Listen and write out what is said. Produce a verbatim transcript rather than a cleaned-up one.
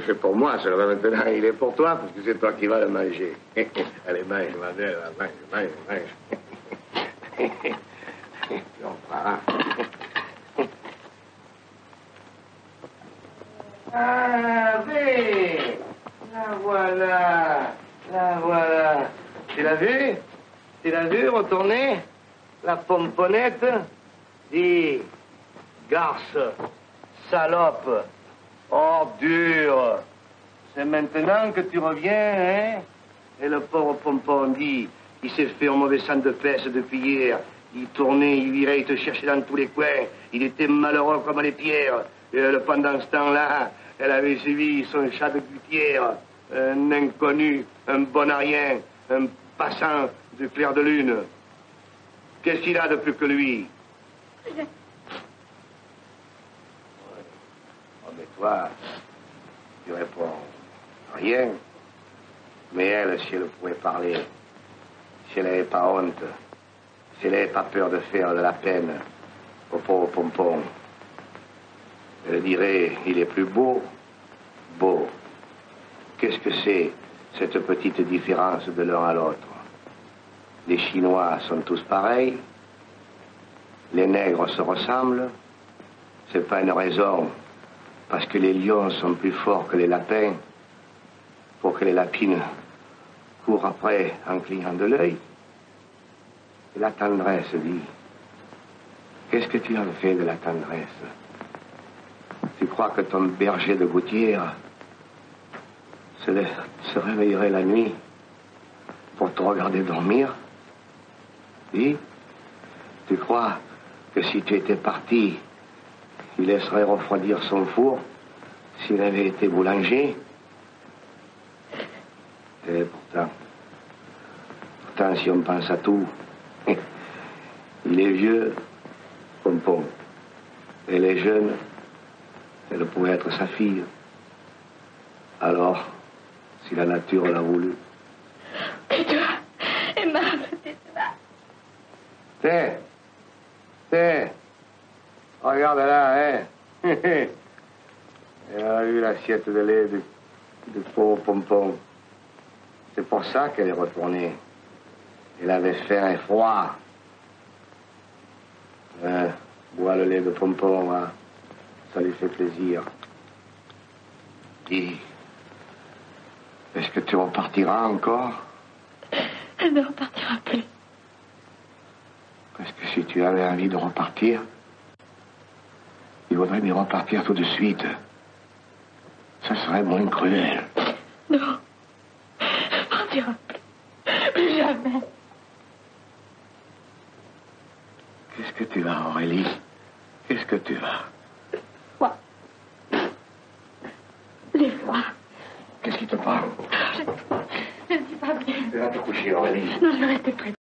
c'est pour moi, ça. Maintenant, il est pour toi, parce que c'est toi qui vas le manger. Allez, mange, Madeleine, mange, mange, mange. On fera. Ah, oui, la voilà, la voilà. Tu l'as vu? Tu l'as vu retourner? La pomponnette? Dis, garce, salope, ordure. C'est maintenant que tu reviens, hein? Et le pauvre pompon dit, il s'est fait un mauvais sang de peste depuis hier. Il tournait, il virait, il te cherchait dans tous les coins. Il était malheureux comme les pierres. Et pendant ce temps-là, elle avait suivi son chat de gouttière, un inconnu, un bon à rien, un passant de clair de lune. Qu'est-ce qu'il a de plus que lui? Rien. Oh, mais toi, tu réponds rien. Mais elle, si elle pouvait parler, si elle n'avait pas honte, si elle n'avait pas peur de faire de la peine au pauvre pompon, elle dirait, il est plus beau, beau. Qu'est-ce que c'est, cette petite différence de l'un à l'autre? Les Chinois sont tous pareils, les nègres se ressemblent, c'est pas une raison, parce que les lions sont plus forts que les lapins, pour que les lapines courent après en clignant de l'œil. Et la tendresse, dit, qu'est-ce que tu en fais de la tendresse? Tu crois que ton berger de gouttière se, se réveillerait la nuit pour te regarder dormir? Oui? Tu crois que si tu étais parti, il laisserait refroidir son four s'il avait été boulanger? Et pourtant, pourtant, si on pense à tout, il est vieux, pompon, elle est jeune. Elle pouvait être sa fille. Alors, si la nature l'a voulu. Tais-toi, Emma, tais-toi. Tiens, tiens, regarde là, hein. Elle a eu l'assiette de lait du, du pauvre pompon. C'est pour ça qu'elle est retournée. Elle avait faim et froid. Hein, bois le lait de pompon, hein. Ça lui fait plaisir. Dis, est-ce que tu repartiras encore? Elle ne repartira plus. Parce que si tu avais envie de repartir, il vaudrait mieux repartir tout de suite. Ça serait moins cruel. Non, elle ne partira plus. Plus jamais. Qu'est-ce que tu as, Aurélie? Qu'est-ce que tu as? Quoi? Les voix. Qu'est-ce qui te parle? Je, je ne suis pas bien. Tu vas te coucher, Aurélie. Non, je vais rester près.